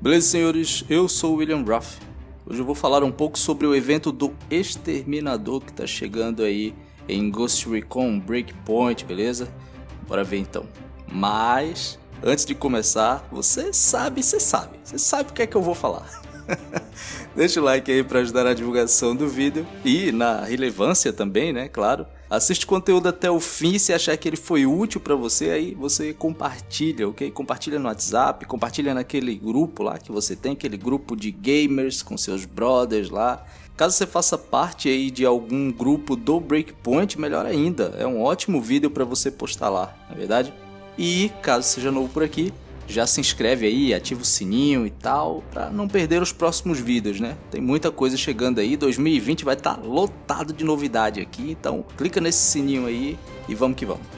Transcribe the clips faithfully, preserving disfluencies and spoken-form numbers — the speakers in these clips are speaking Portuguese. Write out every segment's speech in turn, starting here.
Beleza, senhores? Eu sou o William Ruff. Hoje eu vou falar um pouco sobre o evento do Exterminador que está chegando aí em Ghost Recon Breakpoint, beleza? Bora ver então. Mas, antes de começar, você sabe, você sabe, você sabe o que é que eu vou falar. Deixa o like aí para ajudar na divulgação do vídeo e na relevância também, né? Claro. Assiste o conteúdo até o fim, se achar que ele foi útil para você, aí você compartilha, ok? Compartilha no WhatsApp, compartilha naquele grupo lá que você tem, aquele grupo de gamers com seus brothers lá. Caso você faça parte aí de algum grupo do Breakpoint, melhor ainda, é um ótimo vídeo para você postar lá, não é verdade? E caso seja novo por aqui, já se inscreve aí, ativa o sininho e tal, para não perder os próximos vídeos, né? Tem muita coisa chegando aí, dois mil e vinte vai estar lotado de novidade aqui, então clica nesse sininho aí e vamos que vamos.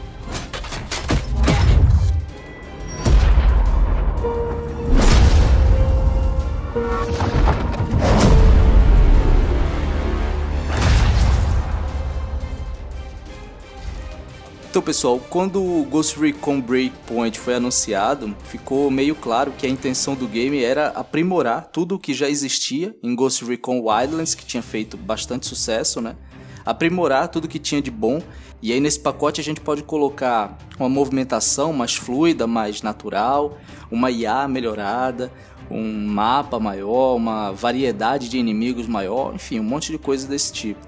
Então pessoal, quando o Ghost Recon Breakpoint foi anunciado, ficou meio claro que a intenção do game era aprimorar tudo o que já existia em Ghost Recon Wildlands, que tinha feito bastante sucesso, né? Aprimorar tudo que tinha de bom, e aí nesse pacote a gente pode colocar uma movimentação mais fluida, mais natural, uma I A melhorada, um mapa maior, uma variedade de inimigos maior, enfim, um monte de coisa desse tipo.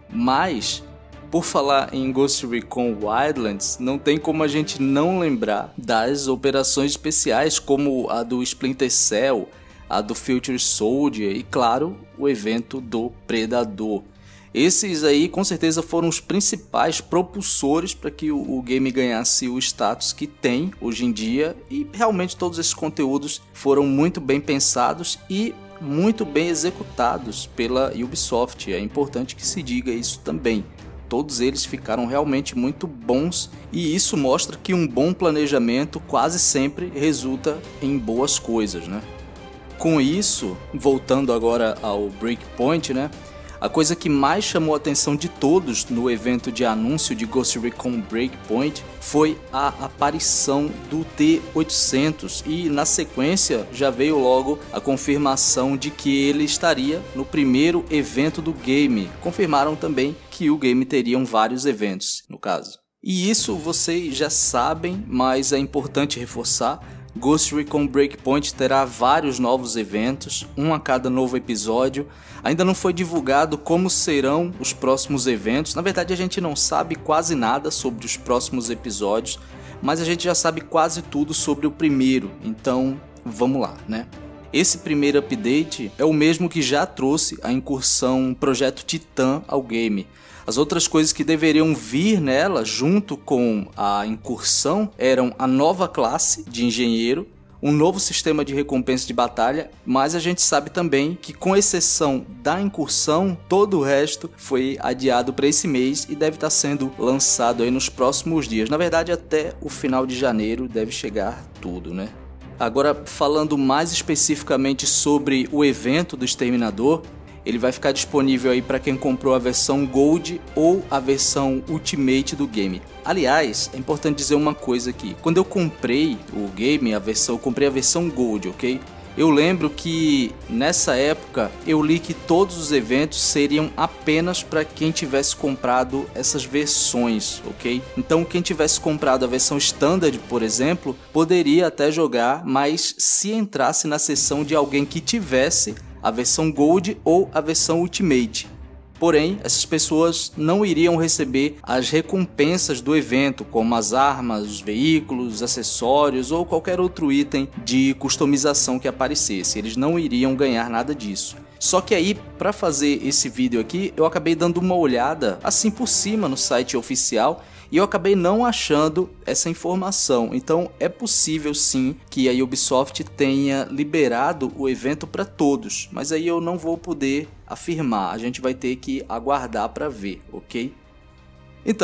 Mas por falar em Ghost Recon Wildlands, não tem como a gente não lembrar das operações especiais como a do Splinter Cell, a do Future Soldier e, claro, o evento do Predador. Esses aí com certeza foram os principais propulsores para que o game ganhasse o status que tem hoje em dia, e realmente todos esses conteúdos foram muito bem pensados e muito bem executados pela Ubisoft. É importante que se diga isso também. Todos eles ficaram realmente muito bons, e isso mostra que um bom planejamento quase sempre resulta em boas coisas, né? Com isso, voltando agora ao Breakpoint, né? A coisa que mais chamou a atenção de todos no evento de anúncio de Ghost Recon Breakpoint foi a aparição do T oitocentos, e na sequência já veio logo a confirmação de que ele estaria no primeiro evento do game. Confirmaram também que o game teria vários eventos, no caso. E isso vocês já sabem, mas é importante reforçar. Ghost Recon Breakpoint terá vários novos eventos, um a cada novo episódio. Ainda não foi divulgado como serão os próximos eventos. Na verdade, a gente não sabe quase nada sobre os próximos episódios, mas a gente já sabe quase tudo sobre o primeiro. Então, vamos lá, né? Esse primeiro update é o mesmo que já trouxe a incursão Projeto Titã ao game. As outras coisas que deveriam vir nela junto com a incursão eram a nova classe de engenheiro, um novo sistema de recompensa de batalha, mas a gente sabe também que, com exceção da incursão, todo o resto foi adiado para esse mês e deve estar sendo lançado aí nos próximos dias. Na verdade, até o final de janeiro deve chegar tudo, né? Agora, falando mais especificamente sobre o evento do Exterminador, ele vai ficar disponível aí para quem comprou a versão Gold ou a versão Ultimate do game. Aliás, é importante dizer uma coisa aqui. Quando eu comprei o game, a versão, eu comprei a versão Gold, ok? Eu lembro que nessa época eu li que todos os eventos seriam apenas para quem tivesse comprado essas versões, ok? Então quem tivesse comprado a versão Standard, por exemplo, poderia até jogar, mas se entrasse na seção de alguém que tivesse a versão Gold ou a versão Ultimate. Porém, essas pessoas não iriam receber as recompensas do evento, como as armas, os veículos, os acessórios ou qualquer outro item de customização que aparecesse. Eles não iriam ganhar nada disso. Só que aí, para fazer esse vídeo aqui, eu acabei dando uma olhada assim por cima no site oficial e eu acabei não achando essa informação. Então é possível sim que a Ubisoft tenha liberado o evento para todos, mas aí eu não vou poder afirmar, a gente vai ter que aguardar para ver, ok? Então,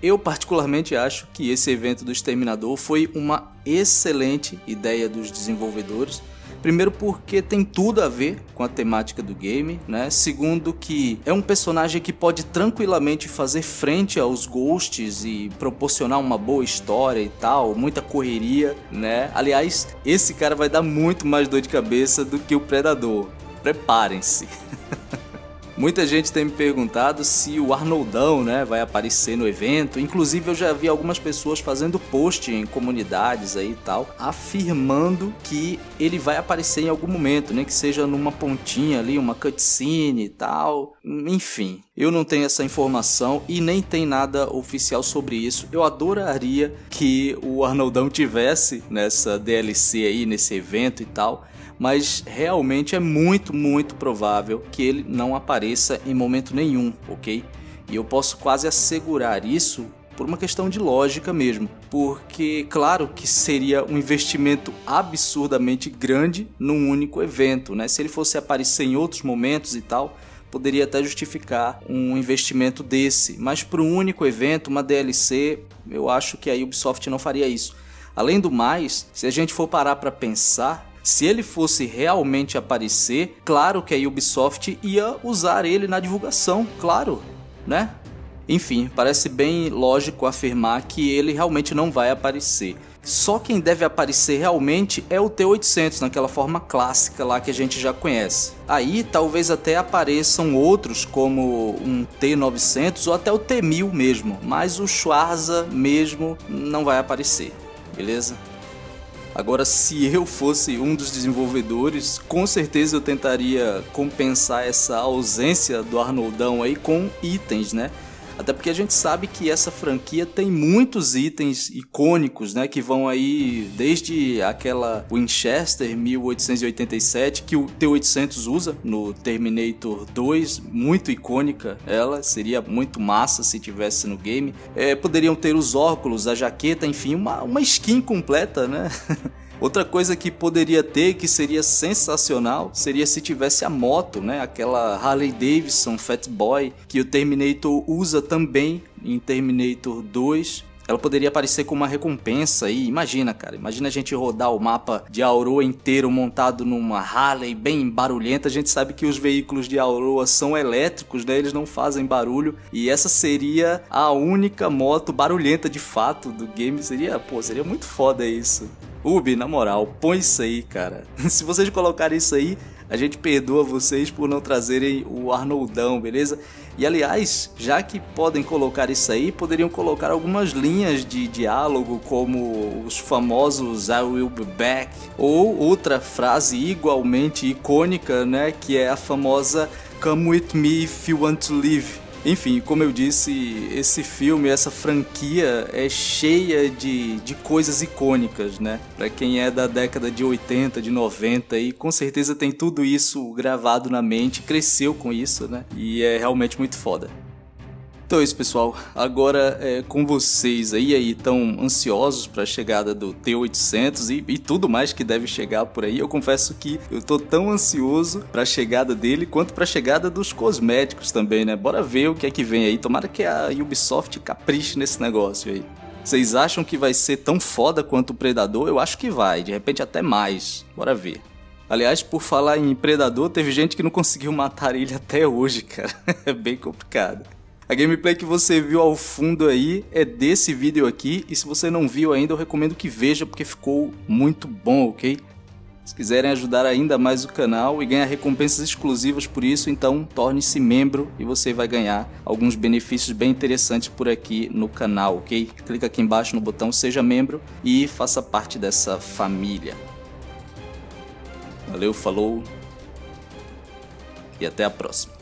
Eu particularmente acho que esse evento do Exterminador foi uma excelente ideia dos desenvolvedores. Primeiro porque tem tudo a ver com a temática do game, né? Segundo que é um personagem que pode tranquilamente fazer frente aos Ghosts e proporcionar uma boa história e tal, muita correria, né? Aliás, esse cara vai dar muito mais dor de cabeça do que o Predador. Preparem-se. Muita gente tem me perguntado se o Arnoldão, né, vai aparecer no evento. Inclusive eu já vi algumas pessoas fazendo post em comunidades aí e tal, afirmando que ele vai aparecer em algum momento, nem que seja numa pontinha ali, uma cutscene e tal. Enfim, eu não tenho essa informação e nem tem nada oficial sobre isso. Eu adoraria que o Arnoldão tivesse nessa D L C aí, nesse evento e tal, mas realmente é muito, muito provável que ele não apareça em momento nenhum, ok? E eu posso quase assegurar isso por uma questão de lógica mesmo, porque claro que seria um investimento absurdamente grande num único evento, né? Se ele fosse aparecer em outros momentos e tal, poderia até justificar um investimento desse, mas para um único evento, uma D L C, eu acho que a Ubisoft não faria isso. Além do mais, se a gente for parar para pensar, se ele fosse realmente aparecer, claro que a Ubisoft ia usar ele na divulgação, claro, né? Enfim, parece bem lógico afirmar que ele realmente não vai aparecer. Só quem deve aparecer realmente é o T oitocentos, naquela forma clássica lá que a gente já conhece. Aí talvez até apareçam outros como um T novecentos ou até o T mil mesmo, mas o Schwarza mesmo não vai aparecer, beleza? Agora, se eu fosse um dos desenvolvedores, com certeza eu tentaria compensar essa ausência do Arnoldão aí com itens, né? Até porque a gente sabe que essa franquia tem muitos itens icônicos, né? Que vão aí desde aquela Winchester mil oitocentos e oitenta e sete, que o T oitocentos usa no Terminator dois, muito icônica ela, seria muito massa se tivesse no game. É, poderiam ter os óculos, a jaqueta, enfim, uma, uma skin completa, né? Outra coisa que poderia ter, que seria sensacional, seria se tivesse a moto, né? Aquela Harley Davidson Fat Boy, que o Terminator usa também em Terminator dois. Ela poderia aparecer como uma recompensa aí. Imagina, cara, imagina a gente rodar o mapa de Auroa inteiro montado numa Harley bem barulhenta. A gente sabe que os veículos de Auroa são elétricos, né? Eles não fazem barulho. E essa seria a única moto barulhenta de fato do game. Seria, pô, seria muito foda isso. Ubi, na moral, põe isso aí, cara. Se vocês colocarem isso aí, a gente perdoa vocês por não trazerem o Arnoldão, beleza? E aliás, já que podem colocar isso aí, poderiam colocar algumas linhas de diálogo, como os famosos I will be back, ou outra frase igualmente icônica, né? Que é a famosa Come with me if you want to live. Enfim, como eu disse, esse filme, essa franquia é cheia de, de coisas icônicas, né? Pra quem é da década de oitenta, de noventa, e com certeza tem tudo isso gravado na mente, cresceu com isso, né? E é realmente muito foda. Então é isso, pessoal, agora é com vocês aí, aí tão ansiosos para a chegada do T oitocentos e, e tudo mais que deve chegar por aí. Eu confesso que eu tô tão ansioso para a chegada dele quanto para a chegada dos cosméticos também, né? Bora ver o que é que vem aí, tomara que a Ubisoft capriche nesse negócio aí. Vocês acham que vai ser tão foda quanto o Predador? Eu acho que vai, de repente até mais, bora ver. Aliás, por falar em Predador, teve gente que não conseguiu matar ele até hoje, cara, é bem complicado. A gameplay que você viu ao fundo aí é desse vídeo aqui, e se você não viu ainda eu recomendo que veja porque ficou muito bom, ok? Se quiserem ajudar ainda mais o canal e ganhar recompensas exclusivas por isso, então torne-se membro e você vai ganhar alguns benefícios bem interessantes por aqui no canal, ok? Clica aqui embaixo no botão Seja Membro e faça parte dessa família. Valeu, falou e até a próxima.